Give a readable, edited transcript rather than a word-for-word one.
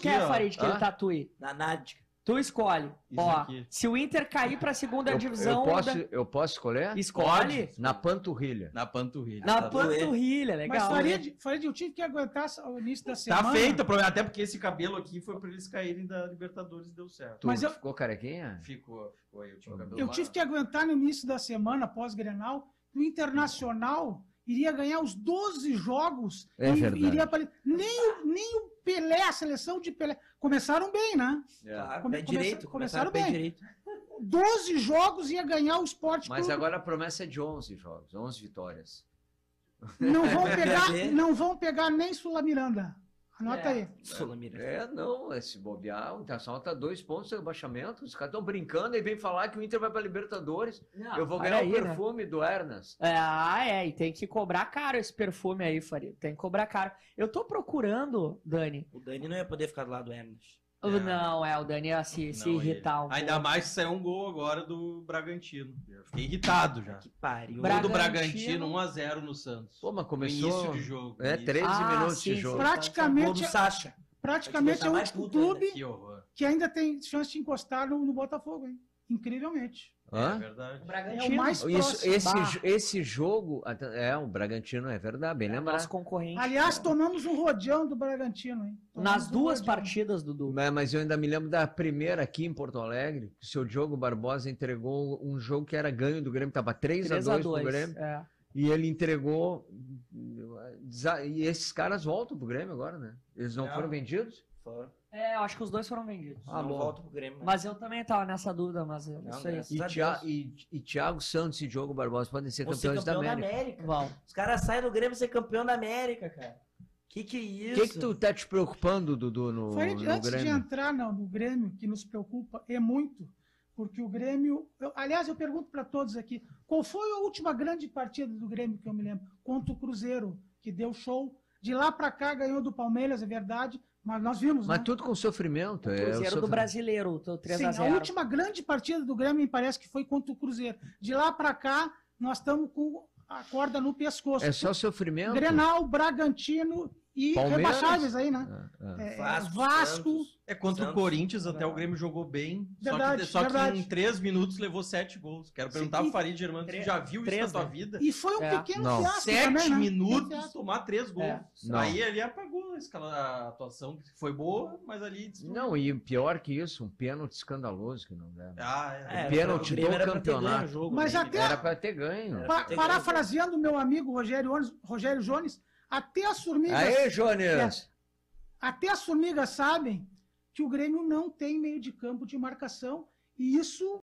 quer, ó. Farid, que ele tatue? Na Nádica. Tu escolhe. Isso Ó, aqui. se o Inter cair pra segunda divisão... Eu posso escolher? Escolhe. Na panturrilha. Na panturrilha. Na Tá panturrilha, legal. Mas, Farid, eu tive que aguentar o início da semana. Tá feito, até porque esse cabelo aqui foi pra eles caírem da Libertadores e deu certo. Tu Mas eu- ficou carequinha? Ficou aí, eu tinha o cabelo Eu tive que aguentar no início da semana, pós-Grenal, que o Internacional iria ganhar os 12 jogos. É verdade. Iria nem o Pelé, a seleção de Pelé. Começaram bem, né? Claro, pé direito. começaram Pé bem. direito. 12 jogos ia ganhar o Sport Mas Clube. agora a promessa é de 11 jogos, 11 vitórias. Não vão pegar nem Sula Miranda. Anota aí. Sula Miranda. Esse bobear, o Internacional tá 2 pontos de rebaixamento, os caras estão brincando e vem falar que o Inter vai pra Libertadores. Não, eu vou para ganhar aí, o né? perfume do Ernest. E tem que cobrar caro esse perfume aí, Farid. Tem que cobrar caro. Eu tô procurando, Dani. O Dani não ia poder ficar do lado do Ernest. Não, o Dani ia se irritar um Ainda pouco. mais que saiu um gol agora do Bragantino. Eu fiquei irritado já. Que pariu. Gol do Bragantino. Bragantino 1-0 no Santos. Pô, mas No começou... início de jogo. É, 13 minutos sim, de jogo. sim. Gol Praticamente, do Sacha. praticamente é o Vai te único deixar mais puto clube Que horror. que ainda tem chance de encostar no Botafogo, hein? Incrivelmente. É Hã? verdade. O É Bragantino, o mais próximo. Esse jogo... o Bragantino é verdade, bem lembrado. nosso concorrente. Aliás, tomamos um rodeão do Bragantino, hein? Tomamos Nas um duas rodeão. partidas, Dudu. Mas eu ainda me lembro da primeira aqui em Porto Alegre, que o seu Diogo Barbosa entregou um jogo que era ganho do Grêmio, tava 3-2 pro Grêmio, É. e ele entregou, e esses caras voltam pro Grêmio agora, né? Eles não Não. foram vendidos? Fora. Eu acho que os dois foram vendidos. Não bom. volta pro Grêmio. Mas eu também tava nessa dúvida, mas eu não Não, sei. graças E, a Thiago Santos e Diogo Barbosa podem ser Vou ser campeões da campeão América. Vão. Os caras saem do Grêmio ser campeão da América, cara. Que é O isso? que tu tá te preocupando, Dudu, no Farid, antes de Grêmio? entrar no Grêmio, que nos preocupa é muito, porque o Grêmio... aliás, eu pergunto para todos aqui, qual foi a última grande partida do Grêmio que eu me lembro? Contra o Cruzeiro, que deu show. De lá para cá ganhou do Palmeiras, é verdade, mas nós vimos, Mas né? tudo com sofrimento. Cruzeiro do Brasileiro, o Sim, 3x0. a última grande partida do Grêmio me parece que foi contra o Cruzeiro. De lá para cá, nós estamos com a corda no pescoço. É só sofrimento. Grenal, Bragantino e Palmeiras? rebaixáveis aí, né? Vasco. Santos. Contra o Santos. Corinthians, até o Grêmio jogou bem. Verdade, só que verdade. em 3 minutos levou 7 gols. Quero perguntar pro Farid Germano, você já viu isso três, na tua né? vida? E foi um É. pequeno Não. fiasco 7 também, né? minutos, Fiasco. tomar 3 gols. É. Não. Aí ele apagou a atuação, que foi boa, mas ali... destruiu. Não, e pior que isso, um pênalti escânaloso que não deve. Pênalti o Grêmio do era pra ter ganho campeonato. o jogo, Mas né? até- Era pra ter ganho. Parafraseando meu amigo Rogério Jones, até as formigas... Aê, Jones! Até as formigas sabem que o Grêmio não tem meio de campo de marcação e isso